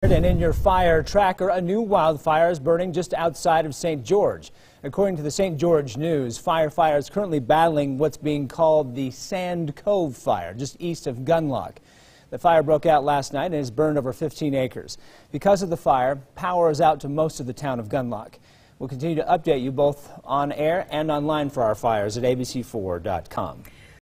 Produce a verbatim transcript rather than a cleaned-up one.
And in your fire tracker, a new wildfire is burning just outside of Saint George. According to the Saint George News, firefighters currently battling what's being called the Sand Cove fire, just east of Gunlock. The fire broke out last night and has burned over fifteen acres. Because of the fire, power is out to most of the town of Gunlock. We'll continue to update you both on air and online for our fires at A B C four dot com.